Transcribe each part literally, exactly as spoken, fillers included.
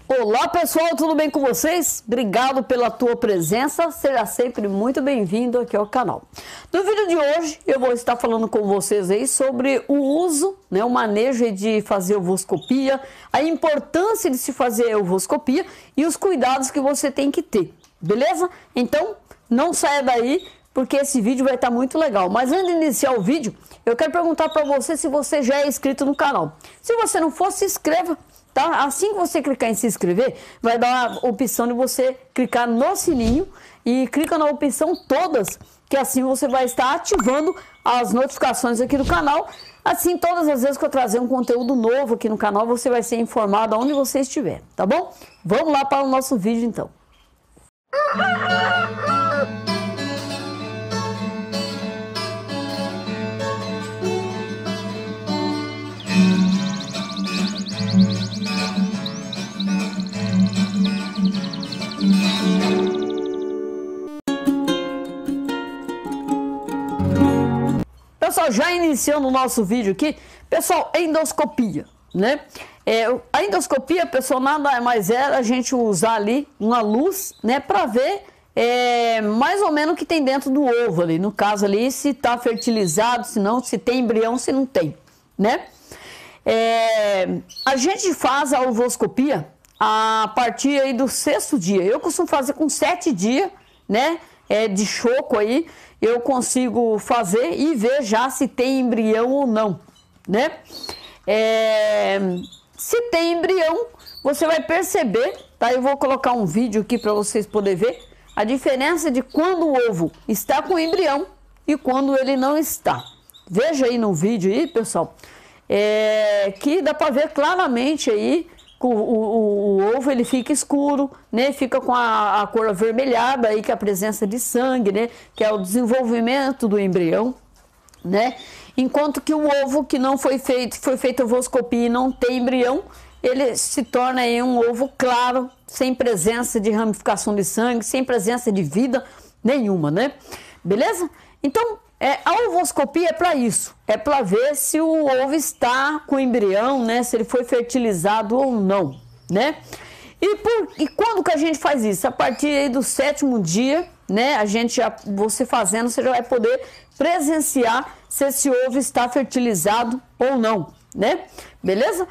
Olá pessoal, tudo bem com vocês? Obrigado pela tua presença, seja sempre muito bem-vindo aqui ao canal. No vídeo de hoje eu vou estar falando com vocês aí sobre o uso, né, o manejo de fazer ovoscopia, a importância de se fazer ovoscopia e os cuidados que você tem que ter, beleza? Então não saia daí porque esse vídeo vai estar muito legal. Mas antes de iniciar o vídeo, eu quero perguntar para você se você já é inscrito no canal. Se você não for, se inscreva. Tá? Assim que você clicar em se inscrever, vai dar a opção de você clicar no sininho e clica na opção todas, que assim você vai estar ativando as notificações aqui do canal. Assim, todas as vezes que eu trazer um conteúdo novo aqui no canal, você vai ser informado aonde você estiver, tá bom? Vamos lá para o nosso vídeo então. Pessoal, já iniciando o nosso vídeo aqui, pessoal, endoscopia, né? É, a endoscopia, pessoal, nada mais é a gente usar ali uma luz, né, para ver é, mais ou menos o que tem dentro do ovo ali, no caso ali, se tá fertilizado, se não, se tem embrião, se não tem, né? É, a gente faz a ovoscopia a partir aí do sexto dia. Eu costumo fazer com sete dias, né, é, de choco aí. Eu consigo fazer e ver já se tem embrião ou não, né? É, se tem embrião, você vai perceber, tá? Eu vou colocar um vídeo aqui para vocês poderem ver a diferença de quando o ovo está com embrião e quando ele não está. Veja aí no vídeo aí, pessoal, é, que dá para ver claramente aí. O, o, o ovo ele fica escuro, né? Fica com a, a cor avermelhada aí, que é a presença de sangue, né? Que é o desenvolvimento do embrião, né? Enquanto que o ovo que não foi feito, foi feita ovoscopia e não tem embrião, ele se torna aí um ovo claro, sem presença de ramificação de sangue, sem presença de vida nenhuma, né? Beleza? Então, É, a ovoscopia é para isso, é para ver se o ovo está com embrião, né, se ele foi fertilizado ou não, né? E, por, e quando que a gente faz isso? A partir aí do sétimo dia, né, a gente já, você fazendo, você já vai poder presenciar se esse ovo está fertilizado ou não, né? Beleza?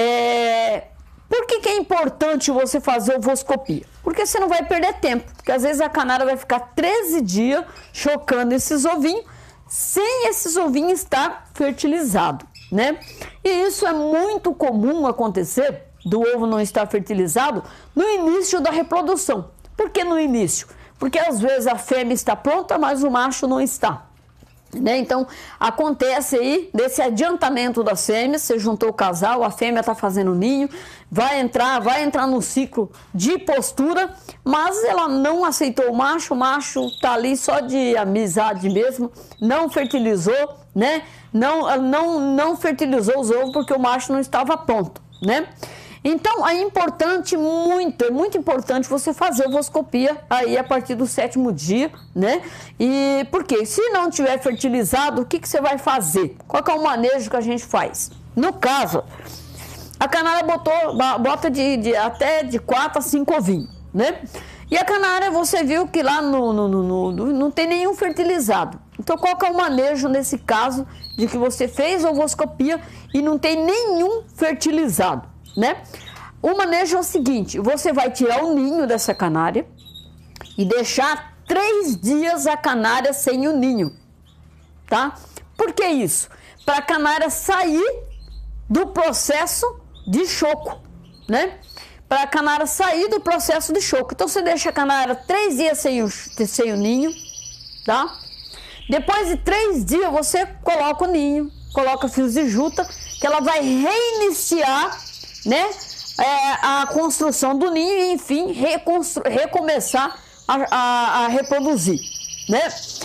É... Por que que é importante você fazer ovoscopia? Porque você não vai perder tempo, porque às vezes a canária vai ficar treze dias chocando esses ovinhos, sem esses ovinhos estar fertilizado, né? E isso é muito comum acontecer, do ovo não estar fertilizado, no início da reprodução. Por que no início? Porque às vezes a fêmea está pronta, mas o macho não está. Né? Então acontece aí desse adiantamento das fêmeas, você juntou o casal, a fêmea está fazendo ninho, vai entrar, vai entrar no ciclo de postura, mas ela não aceitou o macho, o macho está ali só de amizade mesmo, não fertilizou, né? Não, não, não fertilizou os ovos porque o macho não estava pronto, né? Então é importante, muito, é muito importante você fazer ovoscopia aí a partir do sétimo dia, né? E porque se não tiver fertilizado, o que, que você vai fazer? Qual que é o manejo que a gente faz? No caso, a canária botou, bota de, de até de quatro a cinco ovinhos, né? E a canária, você viu que lá no, no, no, no, não tem nenhum fertilizado. Então qual que é o manejo nesse caso de que você fez ovoscopia e não tem nenhum fertilizado? Né? O manejo é o seguinte: você vai tirar o ninho dessa canária e deixar três dias a canária sem o ninho, tá? Por que isso? Para a canária sair do processo de choco, né? Para a canária sair do processo de choco. Então você deixa a canária três dias sem o, sem o ninho, tá? Depois de três dias você coloca o ninho, coloca fios de juta, que ela vai reiniciar, né, é, a construção do ninho e, enfim, recomeçar a, a, a reproduzir, né?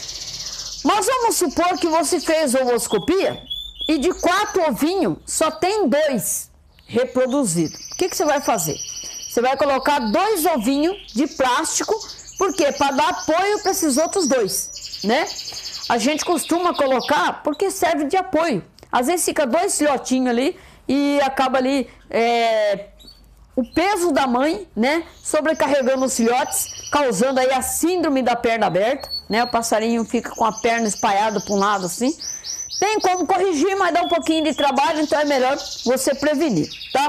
Mas vamos supor que você fez ovoscopia e de quatro ovinhos só tem dois reproduzidos. O que, que você vai fazer? Você vai colocar dois ovinhos de plástico, porque para dar apoio para esses outros dois, né? A gente costuma colocar porque serve de apoio. Às vezes fica dois filhotinhos ali e acaba ali é, o peso da mãe, né, sobrecarregando os filhotes, causando aí a síndrome da perna aberta, né, o passarinho fica com a perna espalhada para um lado assim. Tem como corrigir, mas dá um pouquinho de trabalho, então é melhor você prevenir, tá?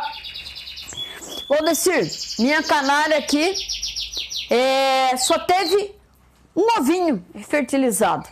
Ô, Decir, minha canária aqui é, só teve um ovinho fertilizado.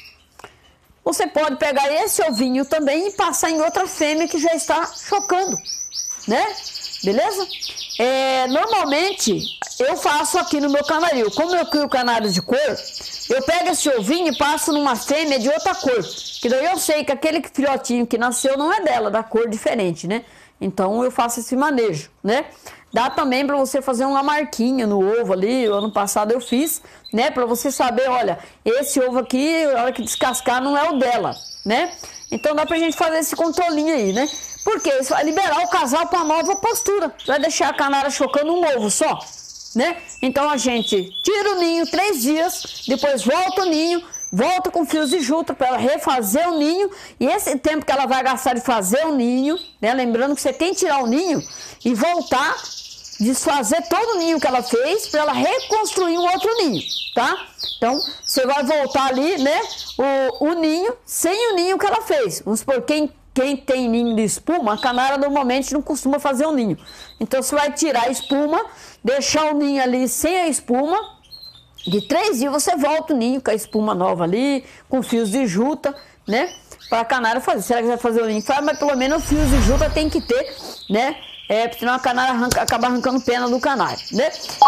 Você pode pegar esse ovinho também e passar em outra fêmea que já está chocando, né? Beleza? É, normalmente eu faço aqui no meu canaril, como eu crio canários de cor, eu pego esse ovinho e passo numa fêmea de outra cor, que daí eu sei que aquele filhotinho que nasceu não é dela, da cor diferente, né? Então eu faço esse manejo, né? Dá também para você fazer uma marquinha no ovo ali, o ano passado eu fiz, né? Para você saber, olha, esse ovo aqui, a hora que descascar, não é o dela, né? Então dá pra gente fazer esse controlinho aí, né? Porque isso vai liberar o casal para nova postura, vai deixar a canária chocando um ovo só, né? Então a gente tira o ninho três dias, depois volta o ninho, volta com fios de juta para ela refazer o ninho, e esse tempo que ela vai gastar de fazer o ninho, né? Lembrando que você tem que tirar o ninho e voltar, desfazer todo o ninho que ela fez para ela reconstruir um outro ninho, tá? Então você vai voltar ali, né? O, o ninho sem o ninho que ela fez. Vamos supor, quem, quem tem ninho de espuma, a canária normalmente não costuma fazer o ninho. Então você vai tirar a espuma, deixar o ninho ali sem a espuma. De três dias você volta o ninho com a espuma nova ali, com fios de juta, né? Para a canária fazer. Se ela quiser fazer o ninho, faz, mas pelo menos fios de juta tem que ter, né? É, porque senão a canária arranca, acaba arrancando pena do canário, né?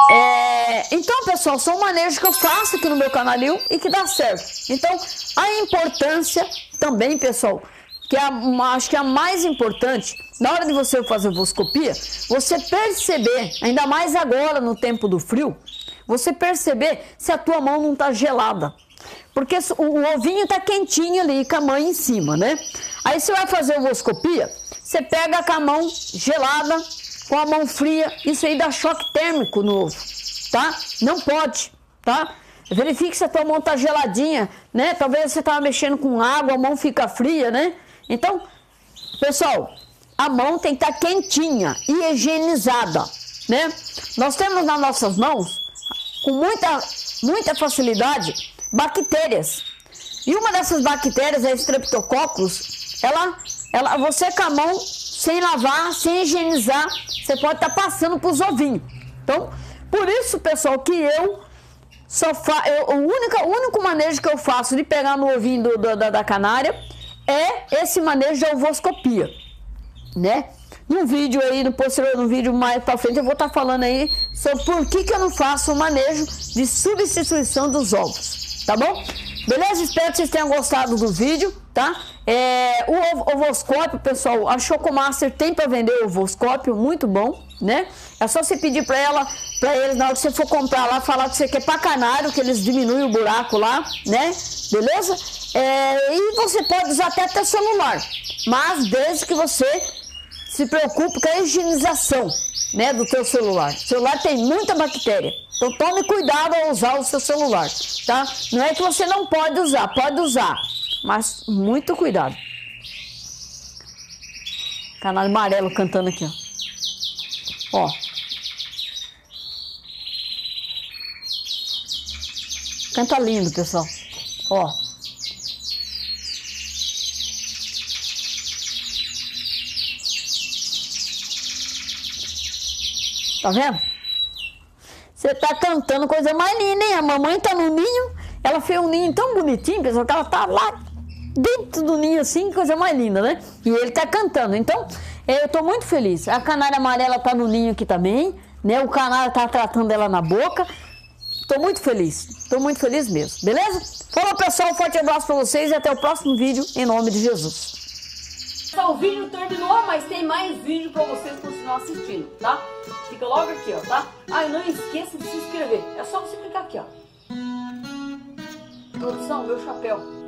É, então, pessoal, são manejos que eu faço aqui no meu canaril e que dá certo. Então, a importância também, pessoal, que é a, acho que é a mais importante, na hora de você fazer ovoscopia, você perceber, ainda mais agora no tempo do frio, você perceber se a tua mão não tá gelada. Porque o, o ovinho tá quentinho ali, com a mãe em cima, né? Aí você vai fazer ovoscopia, você pega com a mão gelada, com a mão fria, isso aí dá choque térmico no ovo, tá? Não pode, tá? Verifique se a tua mão tá geladinha, né? Talvez você tava mexendo com água, a mão fica fria, né? Então, pessoal, a mão tem que estar quentinha e higienizada, né? Nós temos nas nossas mãos, com muita, muita facilidade, bactérias. E uma dessas bactérias, a Streptococcus, ela, ela, você com a mão, sem lavar, sem higienizar, você pode estar passando para os ovinhos. Então, por isso, pessoal, que eu só faço, o único, o único manejo que eu faço de pegar no ovinho do, do, da, da canária é esse manejo de ovoscopia, né? No vídeo aí, no posterior, no vídeo mais pra frente, eu vou estar falando aí sobre por que que eu não faço o manejo de substituição dos ovos, tá bom? Beleza? Espero que vocês tenham gostado do vídeo, tá? É, o ovoscópio, pessoal, a Chocomaster tem para vender o ovoscópio, muito bom, né? É só você pedir para ela, para eles, na hora que você for comprar lá, falar que você quer para canário, que eles diminuem o buraco lá, né? Beleza? É, e você pode usar até teu celular, mas desde que você se preocupe com a higienização, né, do teu celular. O celular tem muita bactéria, então tome cuidado ao usar o seu celular, tá? Não é que você não pode usar, pode usar, mas muito cuidado. Canário amarelo cantando aqui, ó. Ó. Canta lindo, pessoal. Ó. Tá vendo? Você tá cantando coisa mais linda, hein? A mamãe tá no ninho, ela fez um ninho tão bonitinho, pessoal, que ela tá lá dentro do ninho assim, coisa mais linda, né? E ele tá cantando. Então, eu tô muito feliz. A canária amarela tá no ninho aqui também, né? O canário tá tratando ela na boca. Tô muito feliz. Tô muito feliz mesmo, beleza? Falou, pessoal, um forte abraço pra vocês e até o próximo vídeo, em nome de Jesus. O vídeo terminou, mas tem mais vídeo pra vocês continuar assistindo, tá? Fica logo aqui, ó, tá? Ah, e não esqueça de se inscrever. É só você clicar aqui, ó. Produção, meu chapéu.